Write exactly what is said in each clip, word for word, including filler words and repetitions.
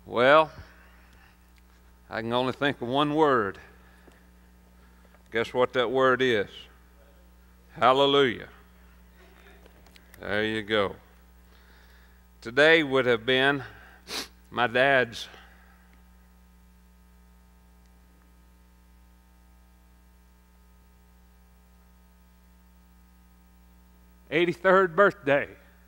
Well, I can only think of one word. Guess what that word is? Hallelujah. There you go. Today would have been my dad's eighty-third birthday.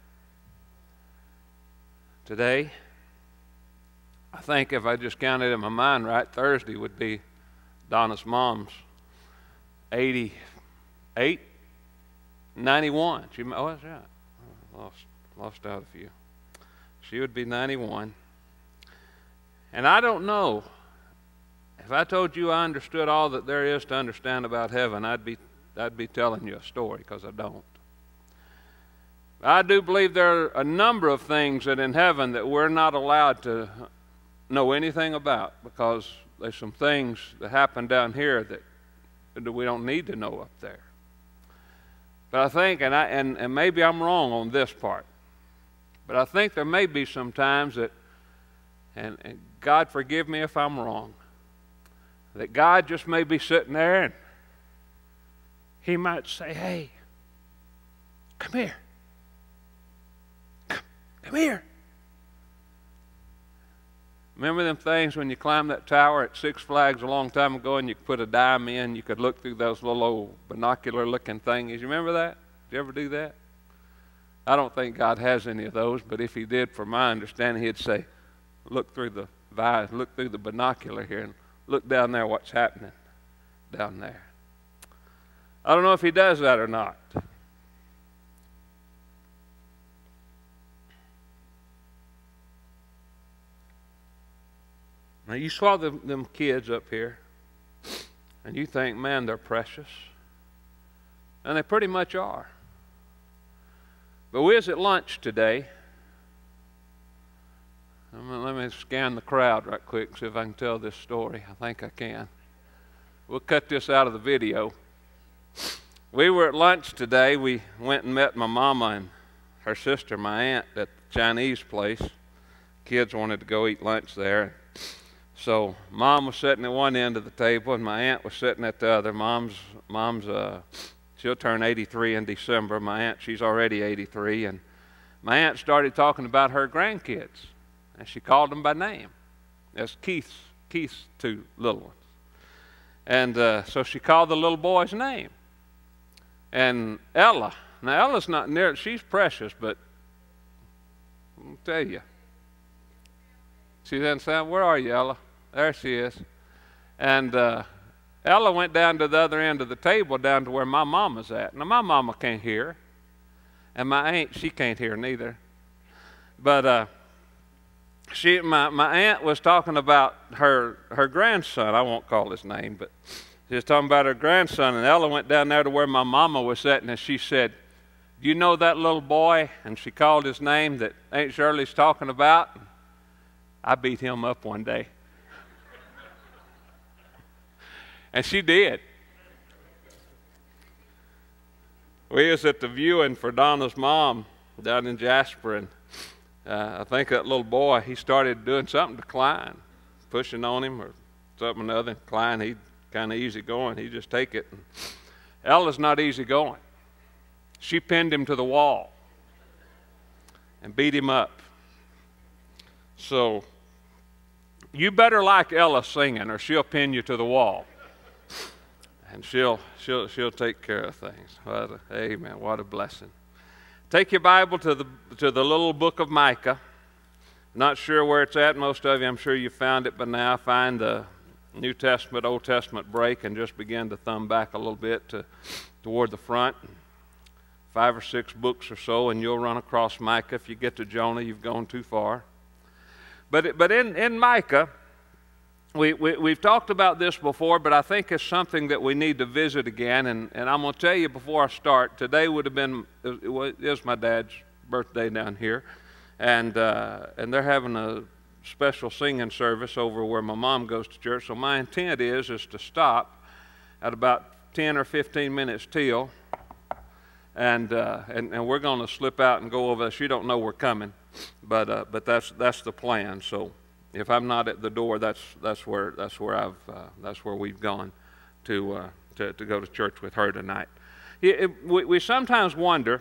Today, I think if I just counted in my mind right, Thursday would be Donna's mom's eighty-eight, ninety-one. She, oh, that's right. I lost, lost out a few. She would be ninety-one. And I don't know, if I told you I understood all that there is to understand about heaven, I'd be, I'd be telling you a story, because I don't. I do believe there are a number of things that in heaven that we're not allowed to know anything about, because there's some things that happen down here that, that we don't need to know up there. But I think, and, I, and, and maybe I'm wrong on this part, but I think there may be some times that, and, and God forgive me if I'm wrong, that God just may be sitting there and He might say, hey, come here. Come, come here. Remember them things when you climbed that tower at Six Flags a long time ago and you could put a dime in, you could look through those little old binocular looking thingies. You remember that? Did you ever do that? I don't think God has any of those, but if He did, from my understanding, He'd say, look through the vise, look through the binocular here and look down there what's happening down there. I don't know if He does that or not. Now, you saw them, them kids up here, and you think, man, they're precious. And they pretty much are. But we was at lunch today. Let me scan the crowd right quick and see if I can tell this story. I think I can. We'll cut this out of the video. We were at lunch today. We went and met my mama and her sister, my aunt, at the Chinese place. Kids wanted to go eat lunch there. So Mom was sitting at one end of the table, and my aunt was sitting at the other. Mom's, mom's, uh, she'll turn eighty-three in December. My aunt, she's already eighty-three, and my aunt started talking about her grandkids, and she called them by name. That's Keith's, Keith's two little ones. And uh, so she called the little boy's name. And Ella, now Ella's not near, she's precious, but I'll tell you. She doesn't sound, where are you, Ella? There she is. And uh, Ella went down to the other end of the table, down to where my mama's at. Now, my mama can't hear, and my aunt, she can't hear neither. But uh, she, my, my aunt was talking about her, her grandson. I won't call his name, but she was talking about her grandson, and Ella went down there to where my mama was sitting, and she said, do you know that little boy? And she called his name that Aunt Shirley's talking about. I beat him up one day. And she did. We was at the viewing for Donna's mom down in Jasper, and uh, I think that little boy, he started doing something to Klein, pushing on him or something or other. Klein, he kind of easy going. He just take it. And Ella's not easy going. She pinned him to the wall and beat him up. So you better like Ella singing, or she'll pin you to the wall, and she'll she'll she'll take care of things. What a, amen. What a blessing. Take your Bible to the to the little book of Micah. Not sure where it's at. Most of you, I'm sure you found it by now. Find the New Testament, Old Testament break, and just begin to thumb back a little bit to toward the front. Five or six books or so, and you'll run across Micah. If you get to Jonah, you've gone too far. But, it, but in, in Micah, we, we, we've talked about this before, but I think it's something that we need to visit again. And, and I'm going to tell you before I start, today would have been, it, was, it is my dad's birthday down here. And, uh, and they're having a special singing service over where my mom goes to church. So my intent is, is to stop at about ten or fifteen minutes till. And, uh, and, and we're going to slip out and go over there. She don't know we're coming. But, uh, but that's, that's the plan. So if I'm not at the door, that's that's where that's where I've uh, that's where we've gone to, uh, to to go to church with her tonight. It, it, we, we sometimes wonder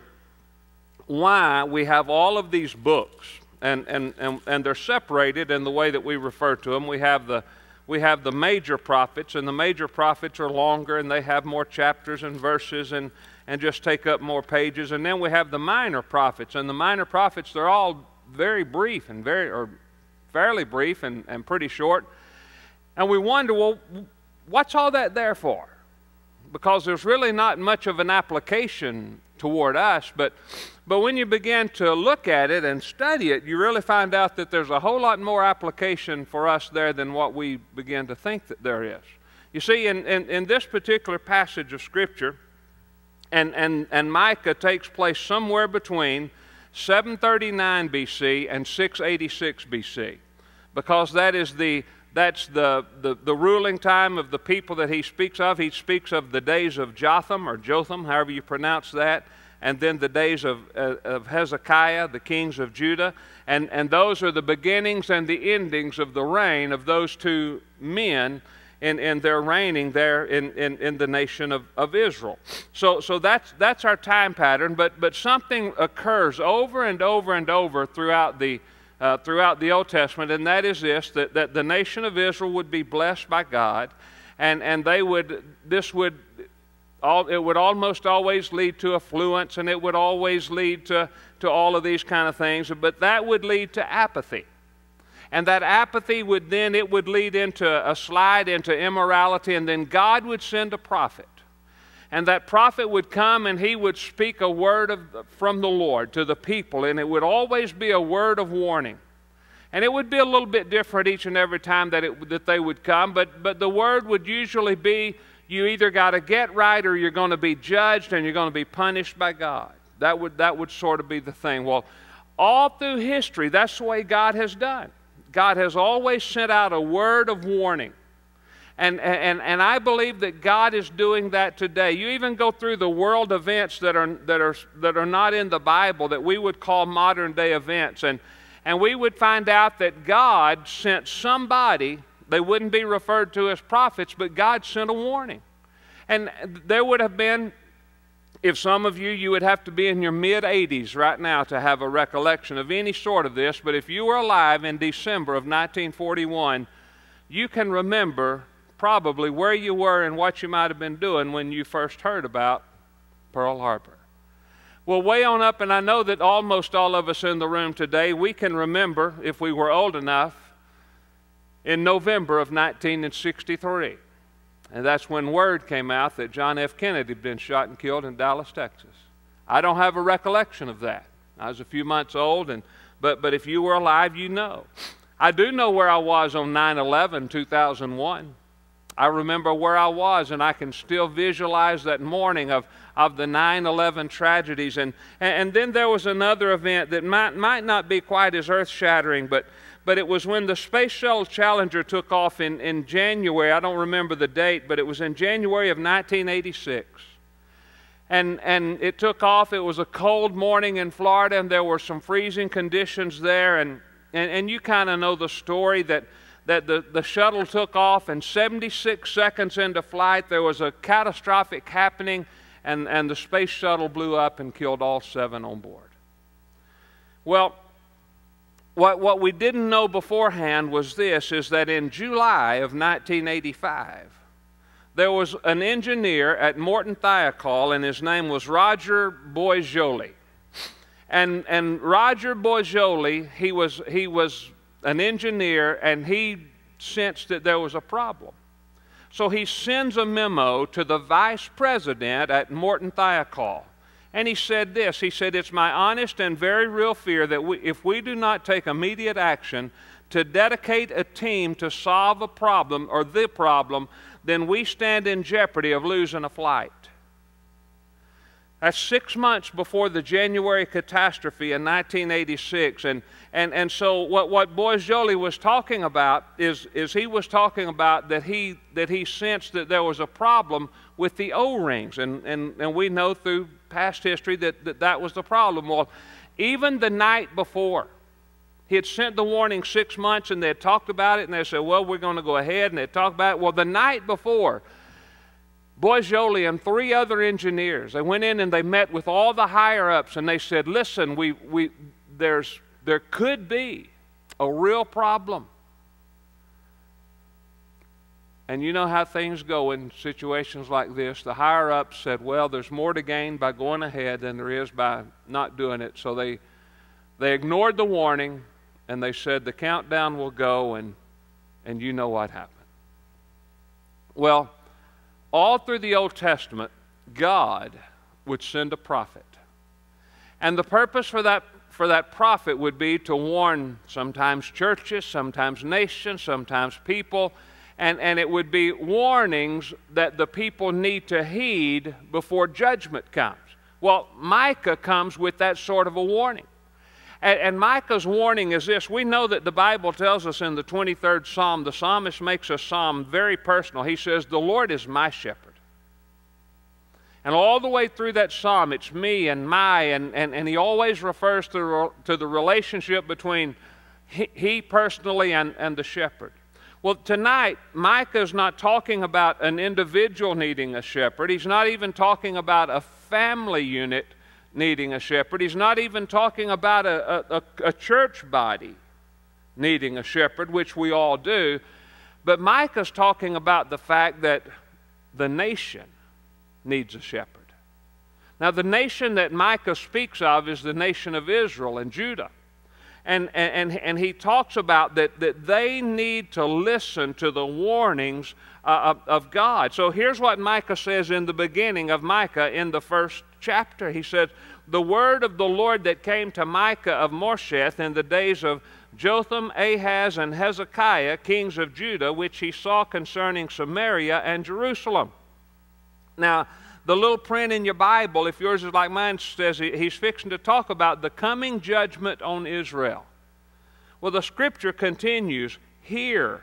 why we have all of these books, and and and and they're separated in the way that we refer to them. We have the we have the major prophets, and the major prophets are longer, and they have more chapters and verses, and and just take up more pages. And then we have the minor prophets, and the minor prophets, they're all very brief and very or fairly brief and, and pretty short. And we wonder, well, what's all that there for? Because there's really not much of an application toward us, but but when you begin to look at it and study it, you really find out that there's a whole lot more application for us there than what we begin to think that there is. You see, in, in, in this particular passage of Scripture, and, and, and Micah takes place somewhere between seven thirty-nine B C and six eighty-six B C, because that is the That's the, the, the ruling time of the people that he speaks of. He speaks of the days of Jotham, or Jotham, however you pronounce that, and then the days of, uh, of Hezekiah, the kings of Judah. And, and those are the beginnings and the endings of the reign of those two men in, in their reigning there in, in, in the nation of, of Israel. So, so that's, that's our time pattern, but, but something occurs over and over and over throughout the Uh, throughout the Old Testament, and that is this, that, that the nation of Israel would be blessed by God, and, and they would, this would, all, it would almost always lead to affluence, and it would always lead to, to all of these kind of things, but that would lead to apathy. And that apathy would then, it would lead into a slide into immorality, and then God would send a prophet. And that prophet would come and he would speak a word of, from the Lord to the people, and it would always be a word of warning. And it would be a little bit different each and every time that, it, that they would come, but, but the word would usually be, you either got to get right or you're going to be judged and you're going to be punished by God. That would, that would sort of be the thing. Well, all through history, that's the way God has done. God has always sent out a word of warning. And, and, and I believe that God is doing that today. You even go through the world events that are, that are, that are not in the Bible, that we would call modern day events, and, and we would find out that God sent somebody. They wouldn't be referred to as prophets, but God sent a warning. And there would have been, if some of you, you would have to be in your mid eighties right now to have a recollection of any sort of this, but if you were alive in December of nineteen forty-one, you can remember probably where you were and what you might have been doing when you first heard about Pearl Harbor. Well, way on up, and I know that almost all of us in the room today, we can remember, if we were old enough, in November of nineteen sixty-three. And that's when word came out that John F. Kennedy had been shot and killed in Dallas, Texas. I don't have a recollection of that. I was a few months old, and, but, but if you were alive, you know. I do know where I was on nine eleven two thousand one. I remember where I was, and I can still visualize that morning of, of the nine eleven tragedies. And, and then there was another event that might, might not be quite as earth-shattering, but, but it was when the Space Shuttle Challenger took off in, in January. I don't remember the date, but it was in January of nineteen eighty-six. And, and it took off. It was a cold morning in Florida, and there were some freezing conditions there. And, and, and you kind of know the story that that the, the shuttle took off, and seventy-six seconds into flight there was a catastrophic happening, and, and the space shuttle blew up and killed all seven on board. Well, what, what we didn't know beforehand was this, is that in July of nineteen eighty-five, there was an engineer at Morton Thiokol, and his name was Roger Boisjoli. And, and Roger Boisjoli, he was, he was an engineer, and he sensed that there was a problem. So he sends a memo to the vice president at Morton Thiokol, and he said this, he said, "It's my honest and very real fear that we, if we do not take immediate action to dedicate a team to solve a problem or the problem, then we stand in jeopardy of losing a flight." That's six months before the January catastrophe in nineteen eighty-six. And, and, and so what, what Boisjoli was talking about is, is he was talking about that he, that he sensed that there was a problem with the O-rings. And, and, and we know through past history that, that that was the problem. Well, even the night before, He had sent the warning six months, and they had talked about it, and they said, well, we're going to go ahead, and they talked about it. Well, the night before, Bois Joli and three other engineers, they went in and they met with all the higher-ups, and they said, listen, we, we, there's, there could be a real problem. And you know how things go in situations like this. The higher-ups said, well, there's more to gain by going ahead than there is by not doing it. So they, they ignored the warning, and they said the countdown will go, and, and you know what happened. Well, all through the Old Testament, God would send a prophet. And the purpose for that, for that prophet would be to warn sometimes churches, sometimes nations, sometimes people, and, and it would be warnings that the people need to heed before judgment comes. Well, Micah comes with that sort of a warning. And, and Micah's warning is this. We know that the Bible tells us in the twenty-third Psalm, the psalmist makes a psalm very personal. He says, the Lord is my shepherd. And all the way through that psalm, it's me and my, and, and, and he always refers to, to the relationship between he, he personally and, and the shepherd. Well, tonight, Micah is not talking about an individual needing a shepherd. He's not even talking about a family unit needing a shepherd. He's not even talking about a, a, a church body needing a shepherd, which we all do. But Micah's talking about the fact that the nation needs a shepherd. Now, the nation that Micah speaks of is the nation of Israel and Judah. And, and, and he talks about that, that they need to listen to the warnings uh, of, of God. So here's what Micah says in the beginning of Micah in the first chapter. He says, the word of the Lord that came to Micah of Morsheth in the days of Jotham, Ahaz, and Hezekiah, kings of Judah, which he saw concerning Samaria and Jerusalem. Now, the little print in your Bible, if yours is like mine, says he's fixing to talk about the coming judgment on Israel. Well, the scripture continues, hear,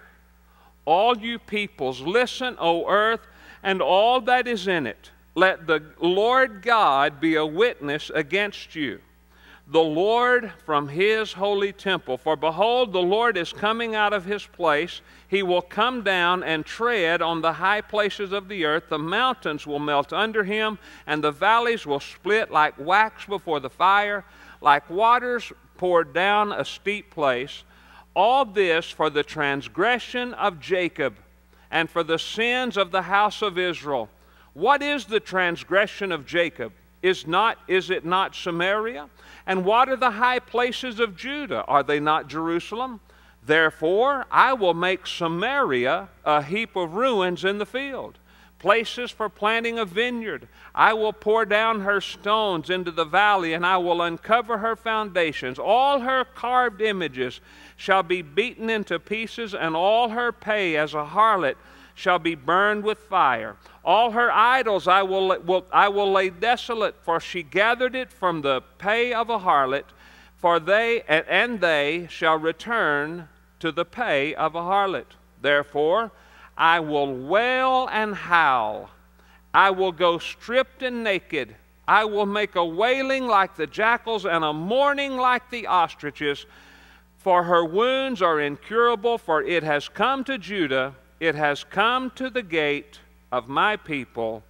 all you peoples, listen, O earth, and all that is in it. Let the Lord God be a witness against you, the Lord from his holy temple. For behold, the Lord is coming out of his place. He will come down and tread on the high places of the earth. The mountains will melt under him, and the valleys will split like wax before the fire, like waters poured down a steep place. All this for the transgression of Jacob and for the sins of the house of Israel. What is the transgression of Jacob? Is not, is it not Samaria? And what are the high places of Judah? Are they not Jerusalem? Therefore, I will make Samaria a heap of ruins in the field, places for planting a vineyard. I will pour down her stones into the valley, and I will uncover her foundations. All her carved images shall be beaten into pieces, and all her pay as a harlot shall be burned with fire. All her idols I will, will, I will lay desolate, for she gathered it from the pay of a harlot, for they, and, and they shall return to the pay of a harlot. Therefore, I will wail and howl. I will go stripped and naked. I will make a wailing like the jackals and a mourning like the ostriches, for her wounds are incurable, for it has come to Judah, it has come to the gate of my people,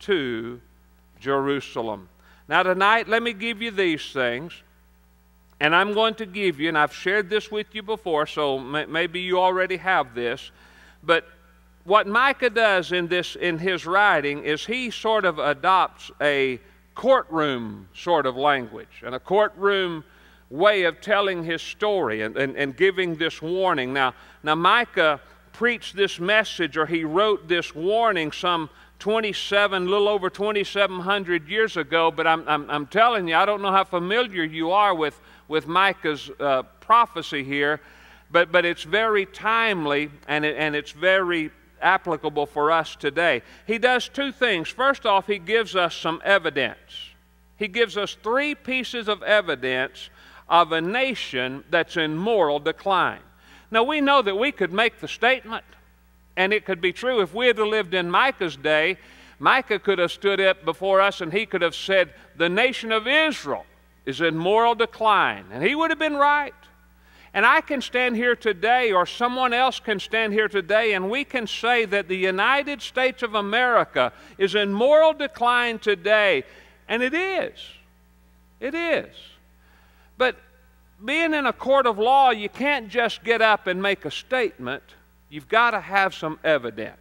to Jerusalem. Now tonight, let me give you these things, and I'm going to give you, and I've shared this with you before, so maybe you already have this, but what Micah does in this, in his writing, is he sort of adopts a courtroom sort of language and a courtroom way of telling his story and, and, and giving this warning. Now, now Micah preached this message, or he wrote this warning some twenty-seven, little over twenty-seven hundred years ago, but I'm, I'm, I'm telling you, I don't know how familiar you are with, with Micah's uh, prophecy here, but, but it's very timely, and, it, and it's very applicable for us today. He does two things. First off, he gives us some evidence. He gives us three pieces of evidence of a nation that's in moral decline. Now, we know that we could make the statement, and it could be true. If we had lived in Micah's day, Micah could have stood up before us and he could have said, the nation of Israel is in moral decline. And he would have been right. And I can stand here today, or someone else can stand here today, and we can say that the United States of America is in moral decline today. And it is. It is. But being in a court of law, you can't just get up and make a statement. You've got to have some evidence.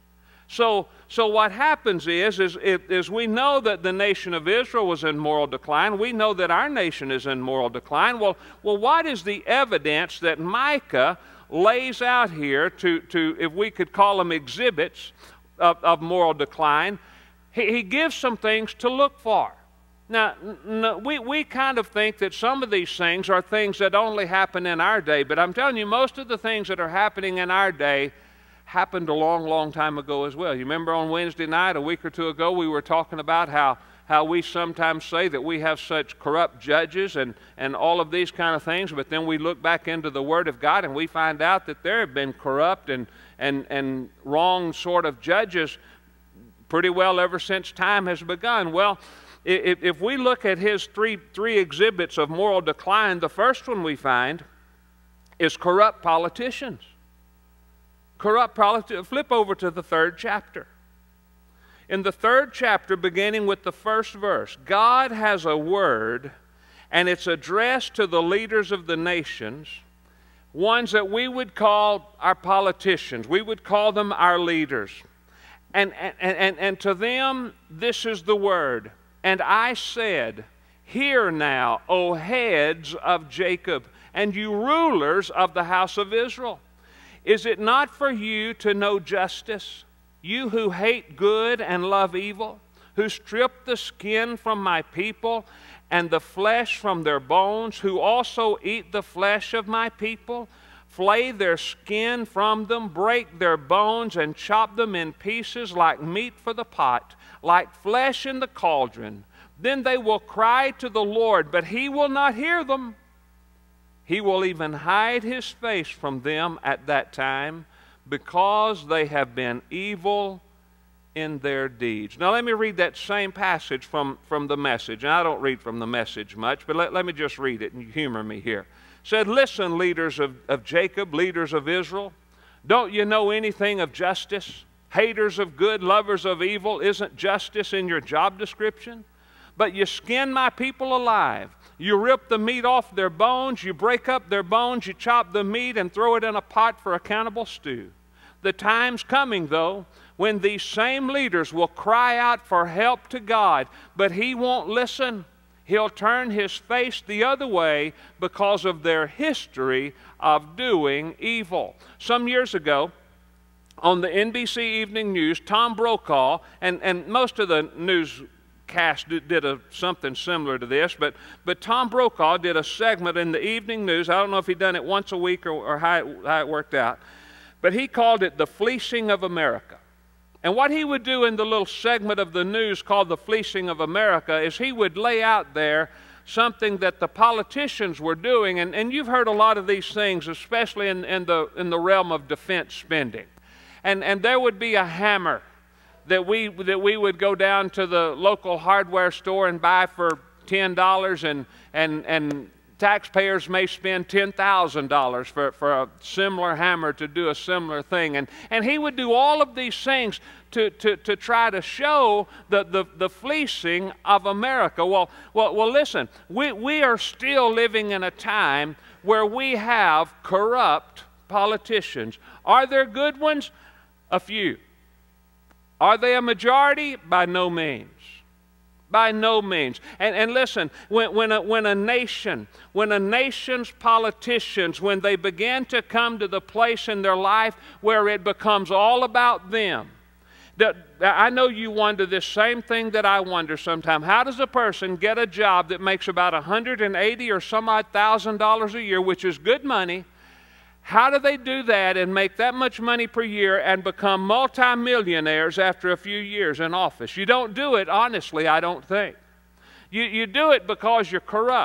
So, so what happens is, is, is we know that the nation of Israel was in moral decline. We know that our nation is in moral decline. Well, well what is the evidence that Micah lays out here to, to if we could call them exhibits of, of moral decline? He, he gives some things to look for. Now, no, we, we kind of think that some of these things are things that only happen in our day, but I'm telling you, most of the things that are happening in our day happened a long, long time ago as well. You remember on Wednesday night, a week or two ago, we were talking about how, how we sometimes say that we have such corrupt judges and, and all of these kind of things, but then we look back into the Word of God and we find out that there have been corrupt and, and, and wrong sort of judges pretty well ever since time has begun. Well, if, if we look at his three, three exhibits of moral decline, the first one we find is corrupt politicians. Corrupt politicians. Flip over to the third chapter. In the third chapter, beginning with the first verse, God has a word, and it's addressed to the leaders of the nations, ones that we would call our politicians. We would call them our leaders. And, and, and, and to them, this is the word. And I said, hear now, O heads of Jacob, and you rulers of the house of Israel. Is it not for you to know justice, you who hate good and love evil, who strip the skin from my people and the flesh from their bones, who also eat the flesh of my people, flay their skin from them, break their bones, and chop them in pieces like meat for the pot, like flesh in the cauldron? Then they will cry to the Lord, but He will not hear them. He will even hide His face from them at that time, because they have been evil in their deeds. Now let me read that same passage from, from the Message. And I don't read from the Message much, but let, let me just read it and humor me here. It said, listen, leaders of, of Jacob, leaders of Israel, don't you know anything of justice? Haters of good, lovers of evil, isn't justice in your job description? But you skin my people alive. You rip the meat off their bones, you break up their bones, you chop the meat and throw it in a pot for a cannibal stew. The time's coming, though, when these same leaders will cry out for help to God, but He won't listen. He'll turn His face the other way because of their history of doing evil. Some years ago, on the N B C Evening News, Tom Brokaw, and, and most of the news cast did, did a, something similar to this, but, but Tom Brokaw did a segment in the evening news. I don't know if he'd done it once a week or, or how, it, how it worked out, but he called it The Fleecing of America. And what he would do in the little segment of the news called The Fleecing of America is he would lay out there something that the politicians were doing, and, and you've heard a lot of these things, especially in, in, the, in the realm of defense spending. And, and there would be a hammer that we, that we would go down to the local hardware store and buy for ten dollars, and, and, and taxpayers may spend ten thousand dollars for, for a similar hammer to do a similar thing. And, and he would do all of these things to, to, to try to show the, the, the fleecing of America. Well, well, well listen, we, we are still living in a time where we have corrupt politicians. Are there good ones? A few. Are they a majority? By no means. By no means. And, and listen, when, when, a, when a nation, when a nation's politicians, when they begin to come to the place in their life where it becomes all about them, that, I know you wonder this same thing that I wonder sometimes. How does a person get a job that makes about one hundred eighty or some odd thousand dollars a year, which is good money? How do they do that and make that much money per year and become multimillionaires after a few years in office? You don't do it honestly, I don't think. You, you do it because you're corrupt.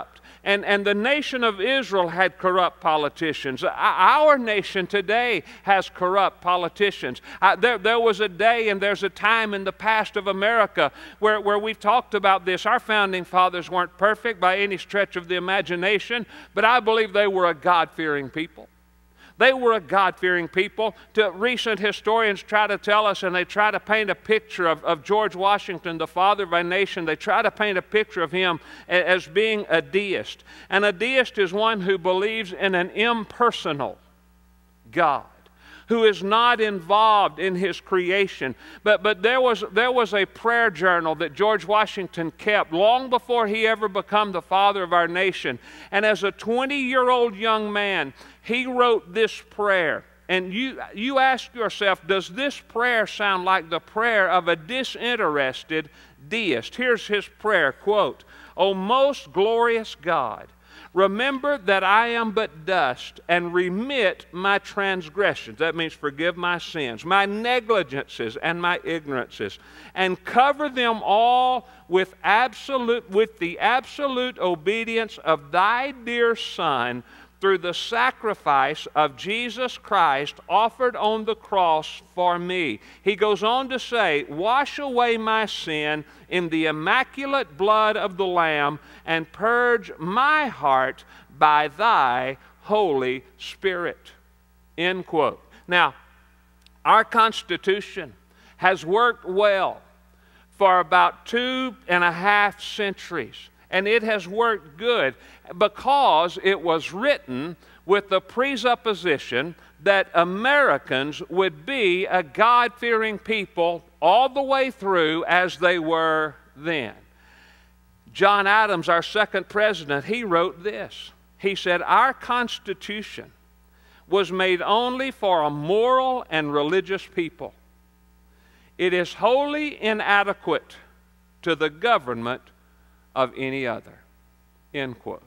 And, and the nation of Israel had corrupt politicians. Our nation today has corrupt politicians. Uh, there, there was a day and there's a time in the past of America where, where we've talked about this. Our founding fathers weren't perfect by any stretch of the imagination, but I believe they were a God-fearing people. They were a God-fearing people. To recent historians try to tell us, and they try to paint a picture of, of George Washington, the father of our nation. They try to paint a picture of him as being a deist. And a deist is one who believes in an impersonal God, who is not involved in his creation. But, but there, was, there was a prayer journal that George Washington kept long before he ever became the father of our nation. And as a twenty-year-old young man, he wrote this prayer. And you, you ask yourself, does this prayer sound like the prayer of a disinterested deist? Here's his prayer, quote, "O most glorious God, remember that I am but dust, and remit my transgressions." That means forgive my sins, my negligences, and my ignorances, and cover them all with absolute, with the absolute obedience of thy dear Son, through the sacrifice of Jesus Christ offered on the cross for me. He goes on to say, "Wash away my sin in the immaculate blood of the Lamb, and purge my heart by thy Holy Spirit." End quote. Now, our Constitution has worked well for about two and a half centuries. And it has worked good because it was written with the presupposition that Americans would be a God-fearing people all the way through as they were then. John Adams, our second president, he wrote this. He said, "Our Constitution was made only for a moral and religious people. It is wholly inadequate to the government of any other." End quote.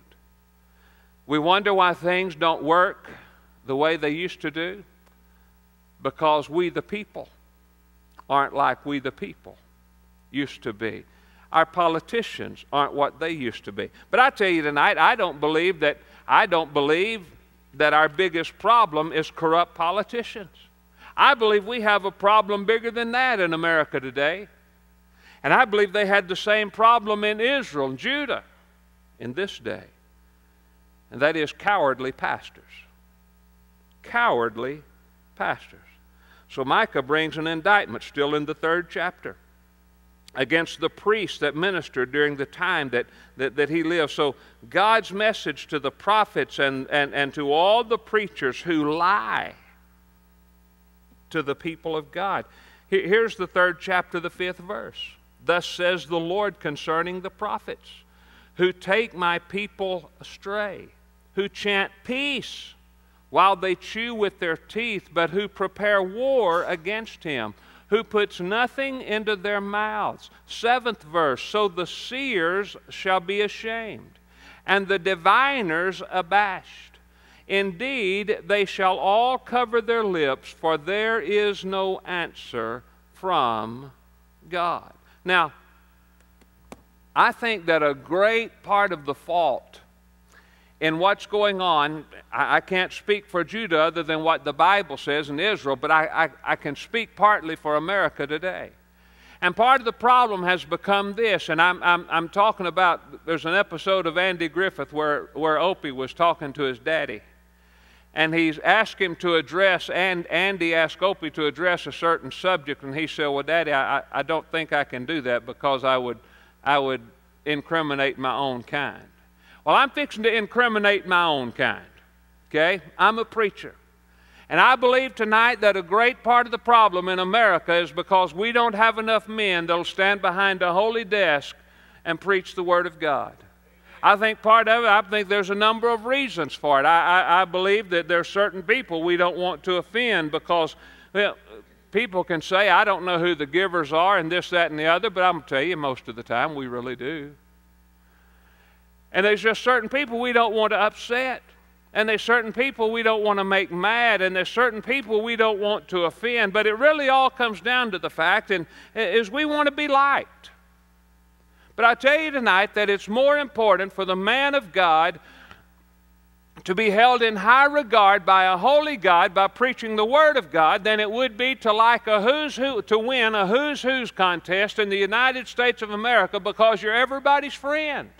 We wonder why things don't work the way they used to do, because we the people aren't like we the people used to be. Our politicians aren't what they used to be. But I tell you tonight, I don't believe that I don't believe that our biggest problem is corrupt politicians. I believe we have a problem bigger than that in America today. And I believe they had the same problem in Israel and Judah in this day. And that is cowardly pastors. Cowardly pastors. So Micah brings an indictment, still in the third chapter, against the priests that ministered during the time that, that, that he lived. So God's message to the prophets and, and, and to all the preachers who lie to the people of God. Here's the third chapter, the fifth verse. "Thus says the Lord concerning the prophets, who take my people astray, who chant peace while they chew with their teeth, but who prepare war against him, who puts nothing into their mouths." Seventh verse, "So the seers shall be ashamed, and the diviners abashed. Indeed, they shall all cover their lips, for there is no answer from God." Now, I think that a great part of the fault in what's going on, I, I can't speak for Judah other than what the Bible says in Israel, but I, I, I can speak partly for America today. And part of the problem has become this, and I'm, I'm, I'm talking about, there's an episode of Andy Griffith where, where Opie was talking to his daddy. And he's asked him to address, and Andy asked Opie to address a certain subject, and he said, "Well, Daddy, I, I don't think I can do that because I would, I would incriminate my own kind." Well, I'm fixing to incriminate my own kind, okay? I'm a preacher. And I believe tonight that a great part of the problem in America is because we don't have enough men that will stand behind a holy desk and preach the Word of God. I think part of it, I think there's a number of reasons for it. I, I, I believe that there are certain people we don't want to offend because, well, people can say, "I don't know who the givers are," and this, that, and the other, but I'm going to tell you, most of the time, we really do. And there's just certain people we don't want to upset. And there's certain people we don't want to make mad. And there's certain people we don't want to offend. But it really all comes down to the fact and, is we want to be liked. But I tell you tonight that it's more important for the man of God to be held in high regard by a holy God by preaching the Word of God than it would be to like a who's who, to win a who's who's contest in the United States of America because you're everybody's friend.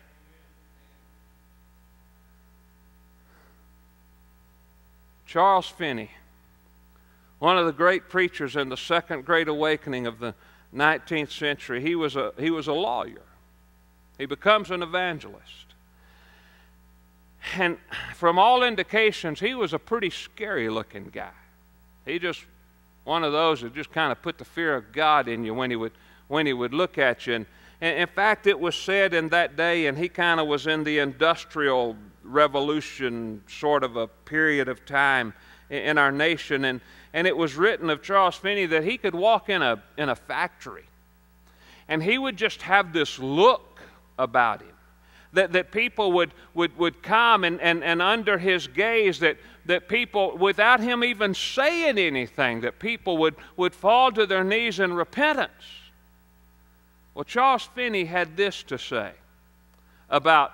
Charles Finney, one of the great preachers in the Second Great Awakening of the nineteenth century, he was a, he was a lawyer. He becomes an evangelist. And from all indications, he was a pretty scary-looking guy. He just, one of those that just kind of put the fear of God in you when he would, when he would look at you. And, and in fact, it was said in that day, and he kind of was in the industrial revolution sort of a period of time in our nation, and, and it was written of Charles Finney that he could walk in a, in a factory, and he would just have this look about him. That, that people would, would, would come and, and, and under his gaze, that, that people, without him even saying anything, that people would, would fall to their knees in repentance. Well, Charles Finney had this to say about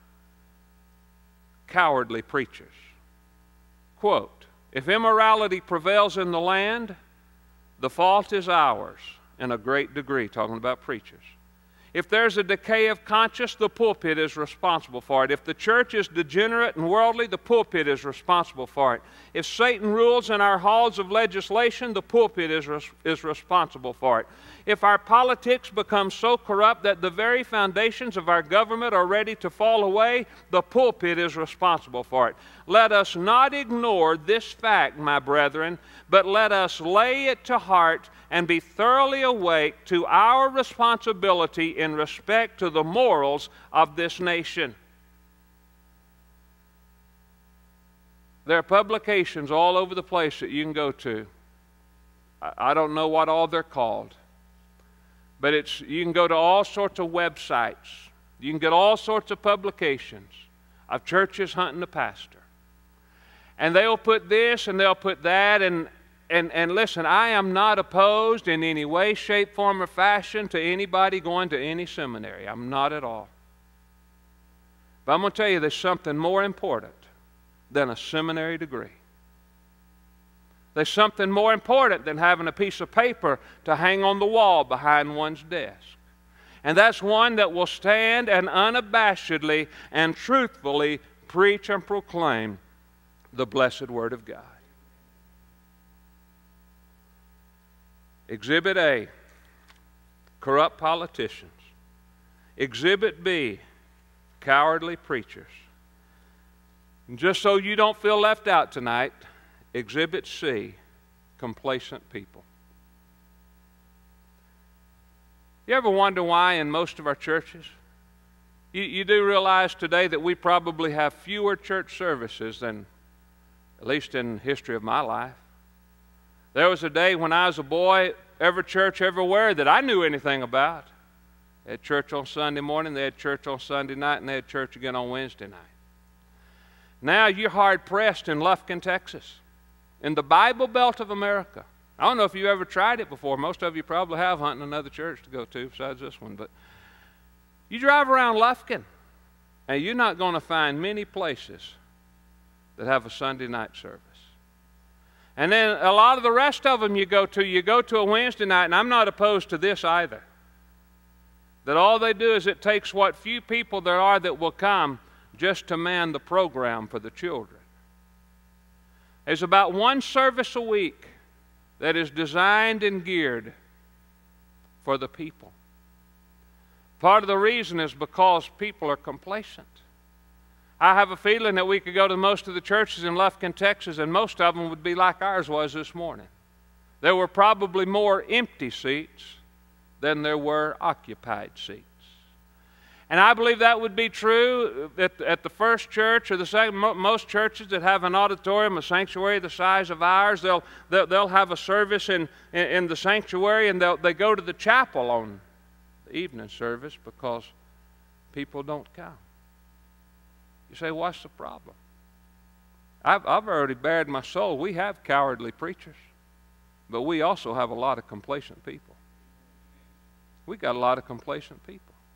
cowardly preachers. Quote, "If immorality prevails in the land, the fault is ours in a great degree," talking about preachers. "If there's a decay of conscience, the pulpit is responsible for it. If the church is degenerate and worldly, the pulpit is responsible for it. If Satan rules in our halls of legislation, the pulpit is, res is responsible for it. If our politics become so corrupt that the very foundations of our government are ready to fall away, the pulpit is responsible for it. Let us not ignore this fact, my brethren, but let us lay it to heart and be thoroughly awake to our responsibility in respect to the morals of this nation." There are publications all over the place that you can go to. I don't know what all they're called, but it's, you can go to all sorts of websites. You can get all sorts of publications of churches hunting a pastor. And they'll put this and they'll put that, and And, and listen, I am not opposed in any way, shape, form, or fashion to anybody going to any seminary. I'm not at all. But I'm going to tell you there's something more important than a seminary degree. There's something more important than having a piece of paper to hang on the wall behind one's desk. And that's one that will stand and unabashedly and truthfully preach and proclaim the blessed Word of God. Exhibit A, corrupt politicians. Exhibit B, cowardly preachers. And just so you don't feel left out tonight, Exhibit C, complacent people. You ever wonder why in most of our churches? You, you do realize today that we probably have fewer church services than, at least in the history of my life. There was a day when I was a boy, every church everywhere that I knew anything about. They had church on Sunday morning, they had church on Sunday night, and they had church again on Wednesday night. Now you're hard-pressed in Lufkin, Texas, in the Bible Belt of America. I don't know if you've ever tried it before. Most of you probably have, hunting another church to go to besides this one. But you drive around Lufkin, and you're not going to find many places that have a Sunday night service. And then a lot of the rest of them you go to, you go to a Wednesday night, and I'm not opposed to this either. That all they do is it takes what few people there are that will come just to man the program for the children. There's about one service a week that is designed and geared for the people. Part of the reason is because people are complacent. I have a feeling that we could go to most of the churches in Lufkin, Texas, and most of them would be like ours was this morning. There were probably more empty seats than there were occupied seats. And I believe that would be true at, at the First Church or the second. Most churches that have an auditorium, a sanctuary the size of ours, they'll, they'll, they'll have a service in, in, in the sanctuary, and they'll, they go to the chapel on the evening service because people don't come. You say, what's the problem? I've, I've already bared my soul. We have cowardly preachers, but we also have a lot of complacent people. We got a lot of complacent people.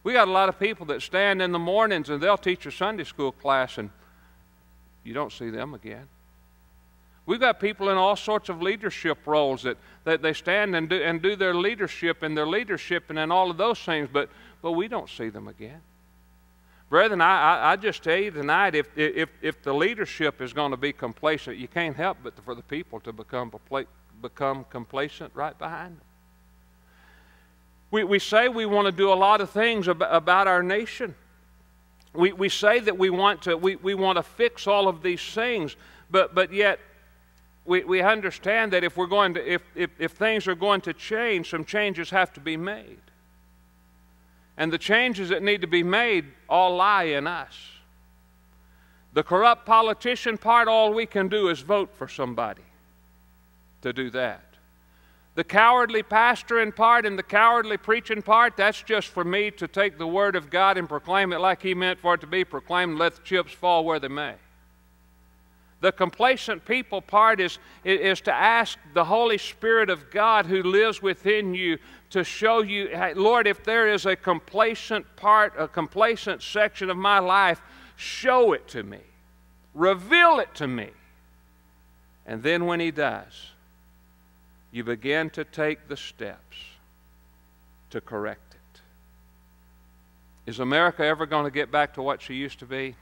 We got a lot of people that stand in the mornings and they'll teach a Sunday school class and you don't see them again. We've got people in all sorts of leadership roles that, that they stand and do, and do their leadership and their leadership and, and all of those things, but, but we don't see them again. Brethren, I, I, I just tell you tonight, if, if, if the leadership is going to be complacent, you can't help but for the people to become, become complacent right behind them. We, we say we want to do a lot of things ab about our nation. We, we say that we want to, we, we want to fix all of these things, but, but yet we, we understand that if, we're going to, if, if, if things are going to change, some changes have to be made. And the changes that need to be made all lie in us. The corrupt politician part, all we can do is vote for somebody to do that. The cowardly pastor in part and the cowardly preaching part, that's just for me to take the Word of God and proclaim it like He meant for it to be proclaimed and let the chips fall where they may. The complacent people part is, is to ask the Holy Spirit of God who lives within you to show you, hey, Lord, if there is a complacent part, a complacent section of my life, show it to me. Reveal it to me. And then when He does, you begin to take the steps to correct it. Is America ever going to get back to what she used to be?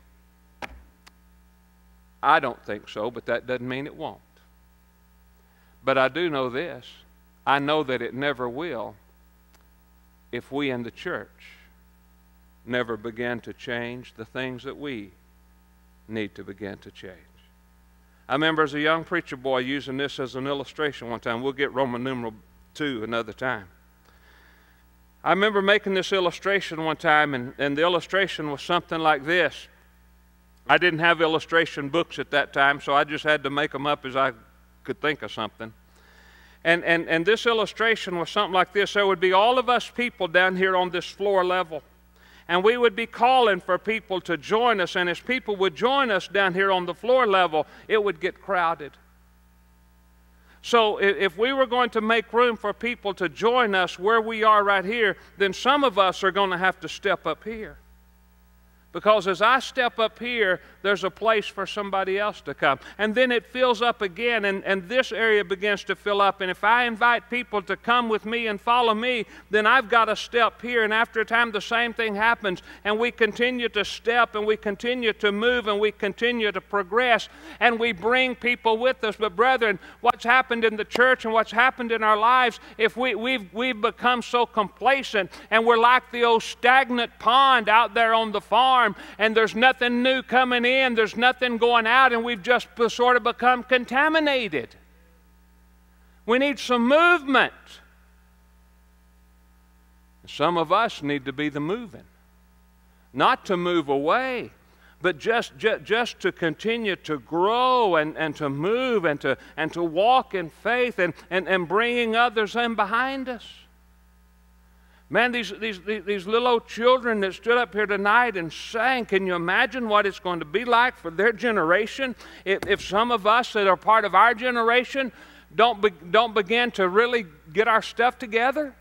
I don't think so, but that doesn't mean it won't. But I do know this. I know that it never will if we in the church never begin to change the things that we need to begin to change. I remember as a young preacher boy using this as an illustration one time. We'll get Roman numeral two another time. I remember making this illustration one time, and, and the illustration was something like this. I didn't have illustration books at that time, so I just had to make them up as I could think of something. And, and, and this illustration was something like this. There would be all of us people down here on this floor level, and we would be calling for people to join us, and as people would join us down here on the floor level, it would get crowded. So if we were going to make room for people to join us where we are right here, then some of us are going to have to step up here. Because as I step up here, there's a place for somebody else to come. And then it fills up again, and, and this area begins to fill up. And if I invite people to come with me and follow me, then I've got to step here. And after a time, the same thing happens. And we continue to step, and we continue to move, and we continue to progress. And we bring people with us. But brethren, what's happened in the church and what's happened in our lives, if we, we've, we've become so complacent, and we're like the old stagnant pond out there on the farm, and there's nothing new coming in, there's nothing going out, and we've just sort of become contaminated. We need some movement. Some of us need to be the moving. Not to move away, but just, just, just to continue to grow and, and to move and to, and to walk in faith and, and, and bringing others in behind us. Man, these, these, these little old children that stood up here tonight and sang, can you imagine what it's going to be like for their generation if, if some of us that are part of our generation don't, be, don't begin to really get our stuff together?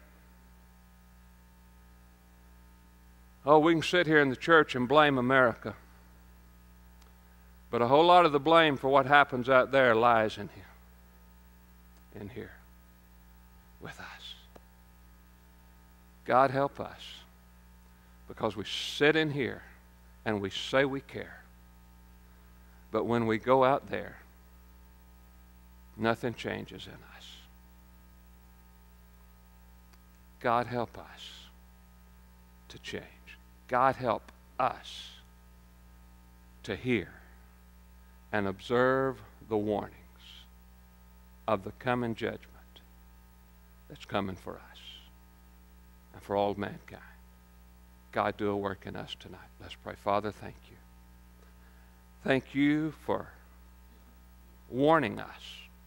Oh, we can sit here in the church and blame America. But a whole lot of the blame for what happens out there lies in here. In here. With us. God help us, because we sit in here and we say we care. But when we go out there, nothing changes in us. God help us to change. God help us to hear and observe the warnings of the coming judgment that's coming for us. And for all mankind. God, do a work in us tonight. Let's pray. Father, thank you. Thank you for warning us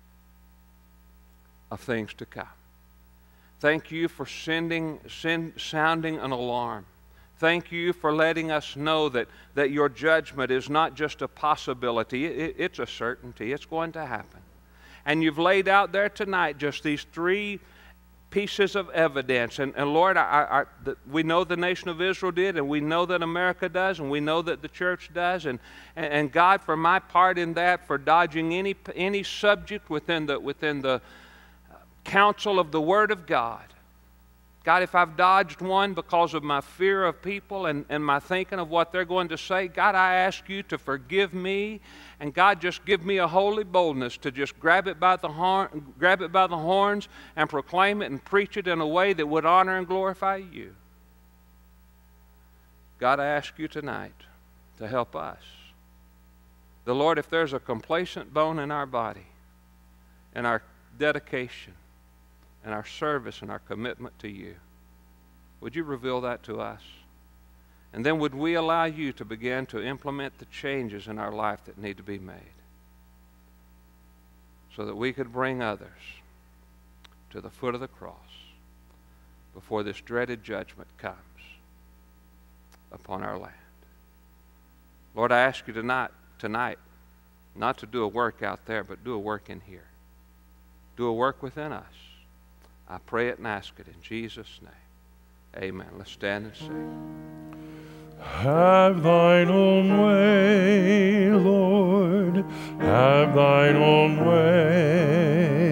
of things to come. Thank you for sending, send, sounding an alarm. Thank you for letting us know that, that your judgment is not just a possibility. It, it's a certainty. It's going to happen. And you've laid out there tonight just these three pieces of evidence. And, and Lord, I, I, I, the, we know the nation of Israel did, and we know that America does, and we know that the church does. And, and, and God, for my part in that, for dodging any, any subject within the, within the counsel of the Word of God. God, if I've dodged one because of my fear of people and, and my thinking of what they're going to say, God, I ask you to forgive me. And God, just give me a holy boldness to just grab it by the horn, grab it by the horns and proclaim it and preach it in a way that would honor and glorify you. God, I ask you tonight to help us. The Lord, if there's a complacent bone in our body, in our dedication, and our service and our commitment to you, would you reveal that to us? And then would we allow you to begin to implement the changes in our life that need to be made so that we could bring others to the foot of the cross before this dreaded judgment comes upon our land. Lord, I ask you tonight, tonight not to do a work out there, but do a work in here. Do a work within us. I pray it and ask it in Jesus' name. Amen. Let's stand and sing. Have thine own way, Lord, have thine own way.